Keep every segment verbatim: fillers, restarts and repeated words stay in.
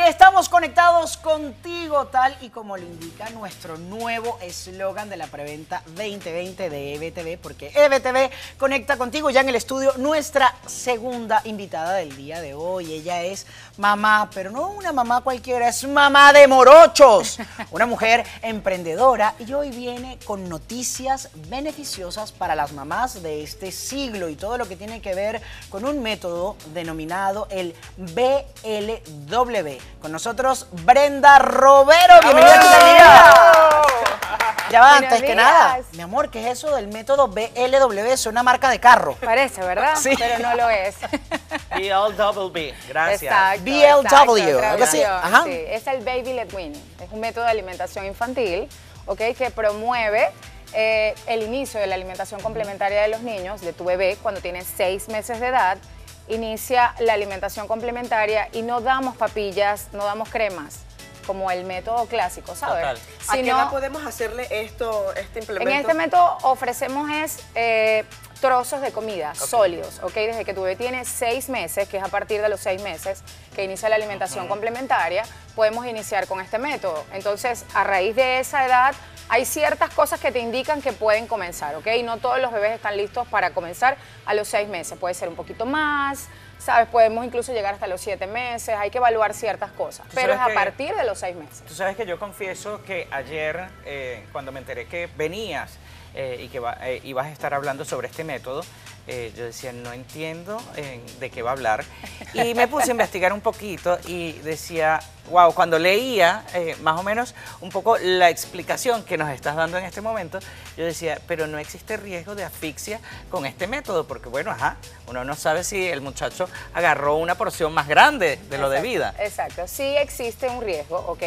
estamos conectados contigo, tal y como lo indica nuestro nuevo eslogan de la preventa veinte veinte de E B T V, porque E B T V conecta contigo. Ya en el estudio, nuestra segunda invitada del día de hoy. Ella es mamá, pero no una mamá cualquiera, es mamá de morochos, una mujer emprendedora, y hoy viene con noticias beneficiosas para las mamás de este siglo y todo lo que tiene que ver con un método denominado el B L W. Con nosotros, Brenda Robero. Bienvenida a tu Ya va, antes que nada, mi amor, ¿qué es eso del método B L W? Es una marca de carro. Parece, ¿verdad? Sí. Pero no lo es. B L W B, gracias. Exacto, B L W, exacto, así. Ajá. Sí, es el Baby Led Weaning. Es un método de alimentación infantil, ¿ok? Que promueve eh, el inicio de la alimentación complementaria de los niños, de tu bebé, cuando tiene seis meses de edad. Inicia la alimentación complementaria y no damos papillas, no damos cremas, como el método clásico, ¿sabes? Total. ¿A qué edad podemos hacerle esto, este implemento? En este método ofrecemos es eh, trozos de comida okay. sólidos, ¿ok? Desde que tu bebé tiene seis meses, que es a partir de los seis meses que inicia la alimentación uh-huh. complementaria, podemos iniciar con este método. Entonces, a raíz de esa edad, hay ciertas cosas que te indican que pueden comenzar, ¿ok? No todos los bebés están listos para comenzar a los seis meses. Puede ser un poquito más, ¿sabes? Podemos incluso llegar hasta los siete meses. Hay que evaluar ciertas cosas, pero es a partir de los seis meses. Tú sabes que yo confieso que ayer, eh, cuando me enteré que venías eh, y que va, eh, ibas a estar hablando sobre este método, eh, yo decía, no entiendo eh, de qué va a hablar. Y me puse a investigar un poquito y decía, wow, cuando leía eh, más o menos un poco la explicación que nos estás dando en este momento, yo decía, pero no existe riesgo de asfixia con este método, porque bueno, ajá, uno no sabe si el muchacho agarró una porción más grande de lo exacto, debida. Exacto, sí existe un riesgo, ¿ok?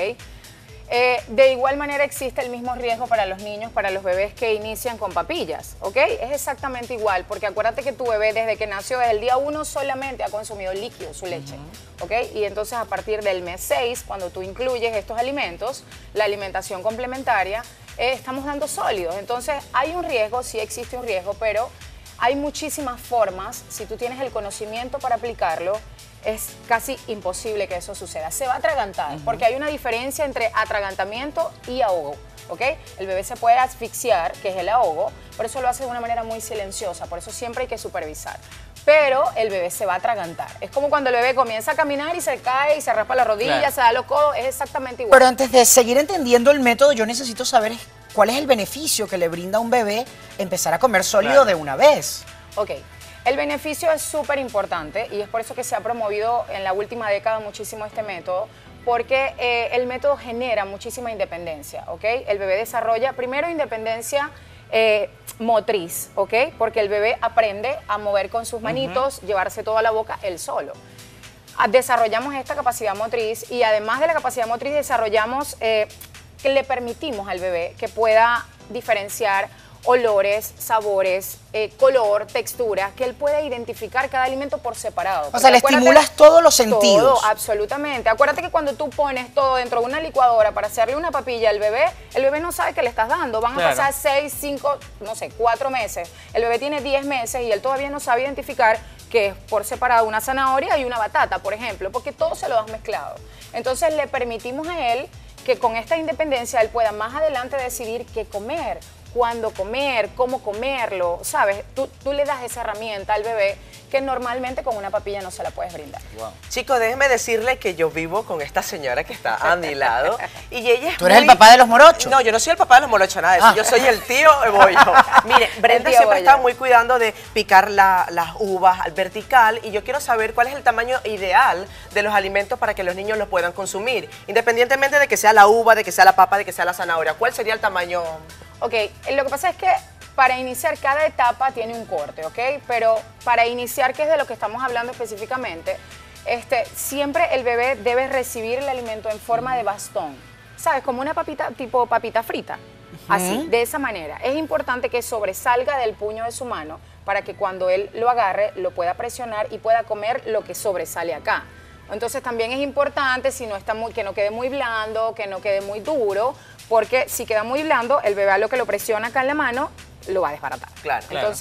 Eh, de igual manera existe el mismo riesgo para los niños, para los bebés que inician con papillas, ¿ok? Es exactamente igual, porque acuérdate que tu bebé desde que nació, desde el día uno solamente ha consumido líquido, su leche, uh-huh. ¿ok? Y entonces a partir del mes seis, cuando tú incluyes estos alimentos, la alimentación complementaria, eh, estamos dando sólidos. Entonces hay un riesgo, sí existe un riesgo, pero hay muchísimas formas, si tú tienes el conocimiento para aplicarlo, es casi imposible que eso suceda. Se va a atragantar, uh-huh. porque hay una diferencia entre atragantamiento y ahogo, ¿ok? El bebé se puede asfixiar, que es el ahogo, pero eso lo hace de una manera muy silenciosa, por eso siempre hay que supervisar. Pero el bebé se va a atragantar. Es como cuando el bebé comienza a caminar y se cae y se raspa la rodilla, claro. se da los codos, es exactamente igual. Pero antes de seguir entendiendo el método, yo necesito saber cuál es el beneficio que le brinda a un bebé empezar a comer sólido claro. de una vez. Ok. El beneficio es súper importante y es por eso que se ha promovido en la última década muchísimo este método, porque eh, el método genera muchísima independencia, ¿ok? El bebé desarrolla primero independencia eh, motriz, ¿ok? Porque el bebé aprende a mover con sus manitos, uh-huh. llevarse todo a la boca él solo. Desarrollamos esta capacidad motriz y además de la capacidad motriz desarrollamos eh, que le permitimos al bebé que pueda diferenciar olores, sabores, eh, color, textura, que él pueda identificar cada alimento por separado. O sea, le estimulas todos los sentidos. Todo, absolutamente. Acuérdate que cuando tú pones todo dentro de una licuadora para hacerle una papilla al bebé, el bebé no sabe qué le estás dando. Van claro. a pasar seis, cinco, no sé, cuatro meses. El bebé tiene diez meses y él todavía no sabe identificar que es por separado una zanahoria y una batata, por ejemplo, porque todo se lo has mezclado. Entonces le permitimos a él que con esta independencia él pueda más adelante decidir qué comer, cuándo comer, cómo comerlo, ¿sabes? Tú, tú le das esa herramienta al bebé que normalmente con una papilla no se la puedes brindar. Wow. Chicos, déjenme decirle que yo vivo con esta señora que está a mi lado y ella es ¿Tú eres muy... el papá de los morochos? No, yo no soy el papá de los morochos, nada de eso. Ah. Yo soy el tío Bollo. Mire, Brenda siempre está muy cuidando de picar la, las uvas al vertical y yo quiero saber cuál es el tamaño ideal de los alimentos para que los niños los puedan consumir, independientemente de que sea la uva, de que sea la papa, de que sea la zanahoria. ¿Cuál sería el tamaño? Ok, lo que pasa es que para iniciar cada etapa tiene un corte, ¿ok? Pero para iniciar, que es de lo que estamos hablando específicamente, este, siempre el bebé debe recibir el alimento en forma de bastón, ¿sabes? Como una papita, tipo papita frita, uh-huh. así, de esa manera. Es importante que sobresalga del puño de su mano para que cuando él lo agarre, lo pueda presionar y pueda comer lo que sobresale acá. Entonces también es importante si no está muy, que no quede muy blando, que no quede muy duro, porque si queda muy blando, el bebé a lo que lo presiona acá en la mano, lo va a desbaratar. Claro, Entonces, claro.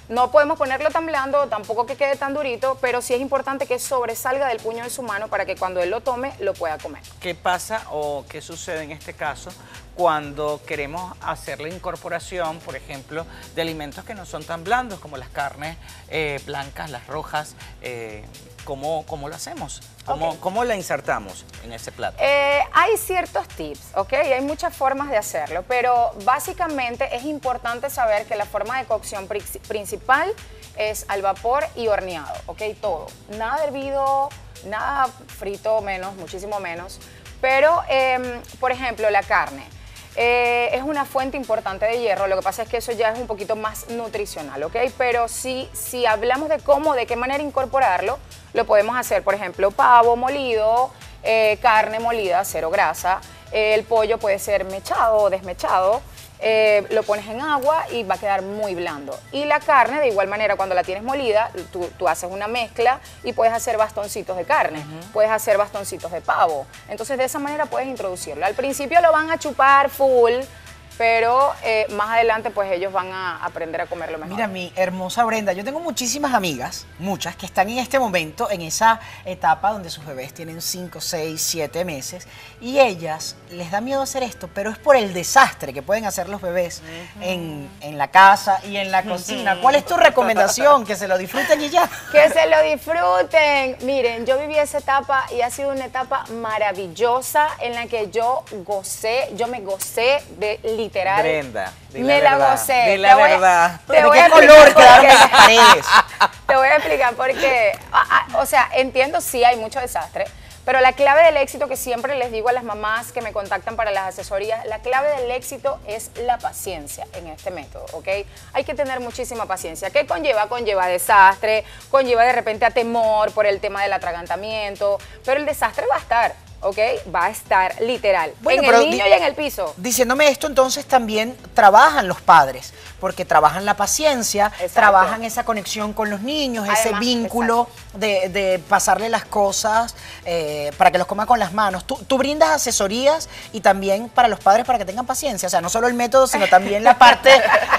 No podemos ponerlo tan blando, tampoco que quede tan durito, pero sí es importante que sobresalga del puño de su mano para que cuando él lo tome, lo pueda comer. ¿Qué pasa o qué sucede en este caso cuando queremos hacer la incorporación, por ejemplo, de alimentos que no son tan blandos como las carnes eh, blancas, las rojas? Eh, ¿cómo, ¿Cómo lo hacemos? ¿Cómo, Okay. ¿Cómo la insertamos en ese plato? Eh, hay ciertos tips, ¿ok? Hay muchas formas de hacerlo, pero básicamente es importante saber que la forma de cocción pri- principal es al vapor y horneado, ¿ok? Todo. Nada hervido, nada frito, menos, muchísimo menos. Pero, eh, por ejemplo, la carne. Eh, es una fuente importante de hierro, lo que pasa es que eso ya es un poquito más nutricional, ¿ok? Pero si, si hablamos de cómo, de qué manera incorporarlo, lo podemos hacer, por ejemplo, pavo molido, eh, carne molida, cero grasa, eh, el pollo puede ser mechado o desmechado, eh, lo pones en agua y va a quedar muy blando. Y la carne, de igual manera, cuando la tienes molida, tú, tú haces una mezcla y puedes hacer bastoncitos de carne, uh-huh. puedes hacer bastoncitos de pavo. Entonces, de esa manera puedes introducirlo. Al principio lo van a chupar full, pero eh, más adelante pues ellos van a aprender a comerlo mejor. Mira, mi hermosa Brenda, yo tengo muchísimas amigas, muchas, que están en este momento, en esa etapa donde sus bebés tienen cinco, seis, siete meses, y ellas les da miedo hacer esto, pero es por el desastre que pueden hacer los bebés uh-huh. en, en la casa y en la cocina. ¿Cuál es tu recomendación? ¿Que se lo disfruten y ya? Que se lo disfruten. Miren, yo viví esa etapa y ha sido una etapa maravillosa en la que yo gocé, yo me gocé de literal. Brenda, di me la, la gocé. Di la te verdad. Voy, te ¿De voy qué a color quedaron esas paredes? Te voy a explicar porque, a, a, o sea, entiendo sí hay mucho desastre, pero la clave del éxito que siempre les digo a las mamás que me contactan para las asesorías, la clave del éxito es la paciencia en este método, ¿ok? Hay que tener muchísima paciencia. ¿Qué conlleva? Conlleva desastre, conlleva de repente a temor por el tema del atragantamiento, pero el desastre va a estar. ¿Ok? Va a estar literal, bueno, en el niño y en el piso. Diciéndome esto, entonces también trabajan los padres, porque trabajan la paciencia, exacto. trabajan esa conexión con los niños, Además, ese vínculo de, de pasarle las cosas eh, para que los coma con las manos. Tú, tú brindas asesorías y también para los padres para que tengan paciencia, o sea, no solo el método, sino también la parte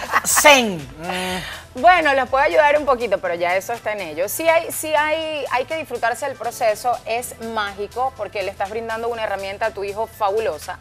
zen. Mm. Bueno, los puedo ayudar un poquito, pero ya eso está en ellos. Sí hay, sí hay, hay que disfrutarse del proceso, es mágico porque le estás brindando una herramienta a tu hijo fabulosa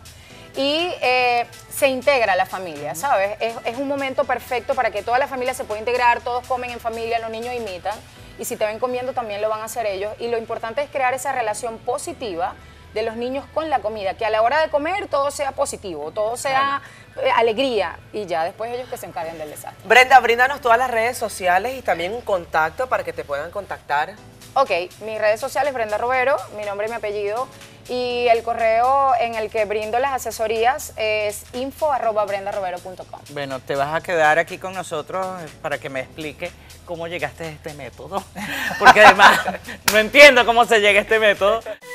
y eh, se integra a la familia, ¿sabes? Es, es un momento perfecto para que toda la familia se pueda integrar, todos comen en familia, los niños imitan y si te ven comiendo también lo van a hacer ellos y lo importante es crear esa relación positiva de los niños con la comida, que a la hora de comer todo sea positivo, todo sea eh, alegría y ya después ellos que se encarguen del desastre. Brenda, bríndanos todas las redes sociales y también un contacto para que te puedan contactar. Ok, mis redes sociales, Brenda Robero, mi nombre y mi apellido, y el correo en el que brindo las asesorías es info arroba brendarobero punto com. Bueno, te vas a quedar aquí con nosotros para que me explique cómo llegaste a este método, porque además no entiendo cómo se llega a este método.